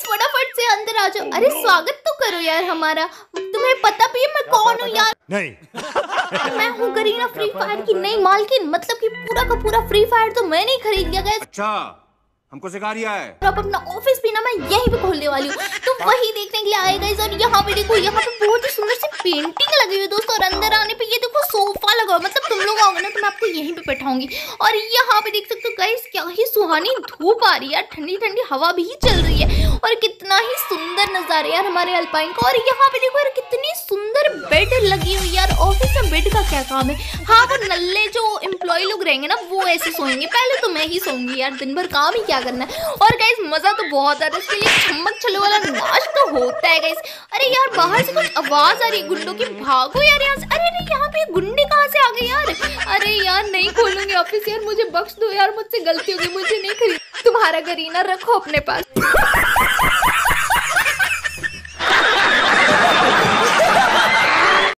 फटाफट से अंदर आ जाओ। अरे स्वागत तो करो यार हमारा। तुम्हें पता भी है मैं कौन हूँ यार? नहीं। मैं हूँ करीना फ्री फायर की नई मालकिन। मतलब कि पूरा का पूरा फ्री फायर तो मैंने ही खरीद लिया गाइस। अच्छा, हमको सिखा रिया है। और अब अपना ऑफिस भी ना मैं यहीं पे खोलने वाली हूँ, तो वही देखने के लिए आए गाइस। और यहाँ पे देखो, यहाँ पे बहुत ही सुंदर सी पेंटिंग लगी हुई है दोस्तों। और अंदर आने पे ये देखो सोफा लगा हुआ, मतलब तुम लोग आओगे ना तो मैं आपको यहीं पे बैठाऊंगी। और यहाँ पे देख सकते हो गाइस, क्या ही सुहानी धूप आ रही है, ठंडी ठंडी हवा भी चल रही है। और कितना ही सुंदर नजारे यार हमारे अल्पाइन का। और यहाँ पे देखो यार कितनी सुंदर बेड लगी हुई यार। ऑफिस में बेड का क्या काम है? हाँ, वो नल्ले जो एम्प्लॉय लोग रहेंगे ना वो ऐसे सोएंगे, पहले तो मैं ही सोऊंगी यार, दिन भर काम ही क्या करना है। और गाइस मजा तो बहुत आ रहा है, इसके लिए छमक छल्लो वाला नाच तो होता है गाइस। अरे यार बाहर से कुछ आवाज आ रही है गुंडों की, भागो यार यहाँ से। अरे अरे यहाँ पे गुंडे कहाँ से आ गए यार? अरे यार नहीं खोलूंगी ऑफिस यार, मुझे बख्श दो यार, मुझसे गलती हो गई, मुझे नहीं खरीद। तुम्हारा करीना रखो अपने पास।